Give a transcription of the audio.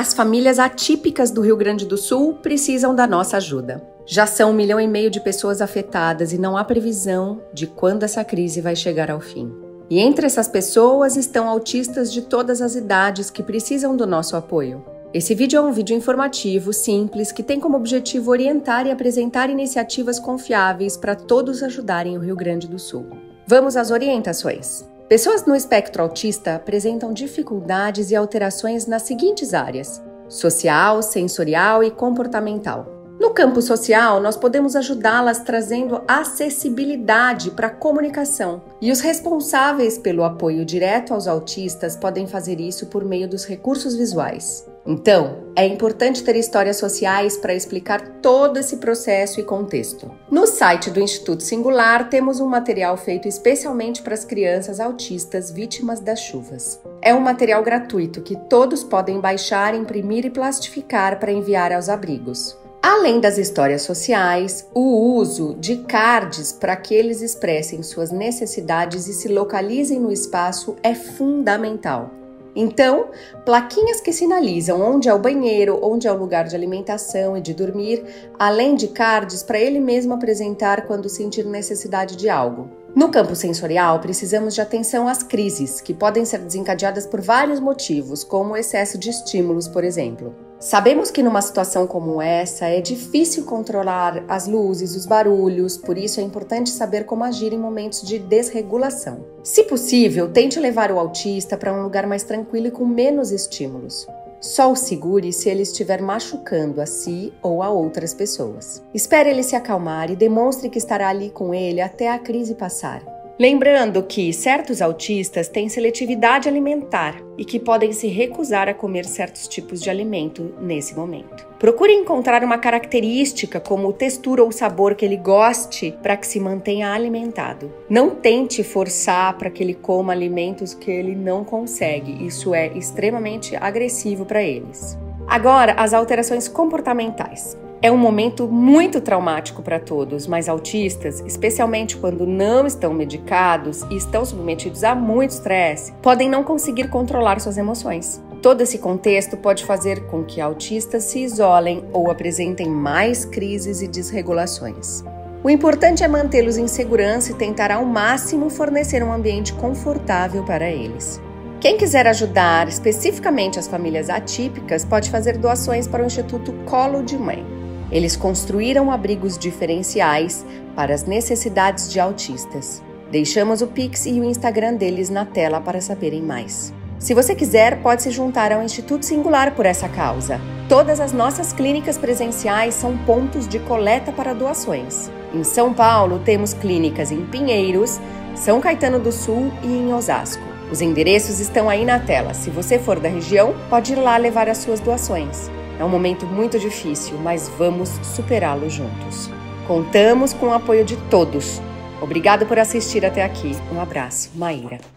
As famílias atípicas do Rio Grande do Sul precisam da nossa ajuda. Já são 1,5 milhão de pessoas afetadas e não há previsão de quando essa crise vai chegar ao fim. E entre essas pessoas estão autistas de todas as idades que precisam do nosso apoio. Esse vídeo é um vídeo informativo, simples, que tem como objetivo orientar e apresentar iniciativas confiáveis para todos ajudarem o Rio Grande do Sul. Vamos às orientações. Pessoas no espectro autista apresentam dificuldades e alterações nas seguintes áreas: social, sensorial e comportamental. No campo social, nós podemos ajudá-las trazendo acessibilidade para a comunicação. E os responsáveis pelo apoio direto aos autistas podem fazer isso por meio dos recursos visuais. Então, é importante ter histórias sociais para explicar todo esse processo e contexto. No site do Instituto Singular, temos um material feito especialmente para as crianças autistas vítimas das chuvas. É um material gratuito que todos podem baixar, imprimir e plastificar para enviar aos abrigos. Além das histórias sociais, o uso de cards para que eles expressem suas necessidades e se localizem no espaço é fundamental. Então, plaquinhas que sinalizam onde é o banheiro, onde é o lugar de alimentação e de dormir, além de cards para ele mesmo apresentar quando sentir necessidade de algo. No campo sensorial, precisamos de atenção às crises, que podem ser desencadeadas por vários motivos, como o excesso de estímulos, por exemplo. Sabemos que numa situação como essa é difícil controlar as luzes, os barulhos, por isso é importante saber como agir em momentos de desregulação. Se possível, tente levar o autista para um lugar mais tranquilo e com menos estímulos. Só o segure se ele estiver machucando a si ou a outras pessoas. Espere ele se acalmar e demonstre que estará ali com ele até a crise passar. Lembrando que certos autistas têm seletividade alimentar e que podem se recusar a comer certos tipos de alimento nesse momento. Procure encontrar uma característica como textura ou sabor que ele goste para que se mantenha alimentado. Não tente forçar para que ele coma alimentos que ele não consegue, isso é extremamente agressivo para eles. Agora, as alterações comportamentais. É um momento muito traumático para todos, mas autistas, especialmente quando não estão medicados e estão submetidos a muito estresse, podem não conseguir controlar suas emoções. Todo esse contexto pode fazer com que autistas se isolem ou apresentem mais crises e desregulações. O importante é mantê-los em segurança e tentar ao máximo fornecer um ambiente confortável para eles. Quem quiser ajudar especificamente as famílias atípicas pode fazer doações para o Instituto Colo de Mãe. Eles construíram abrigos diferenciais para as necessidades de autistas. Deixamos o Pix e o Instagram deles na tela para saberem mais. Se você quiser, pode se juntar ao Instituto Singular por essa causa. Todas as nossas clínicas presenciais são pontos de coleta para doações. Em São Paulo, temos clínicas em Pinheiros, São Caetano do Sul e em Osasco. Os endereços estão aí na tela. Se você for da região, pode ir lá levar as suas doações. É um momento muito difícil, mas vamos superá-lo juntos. Contamos com o apoio de todos. Obrigado por assistir até aqui. Um abraço, Maíra.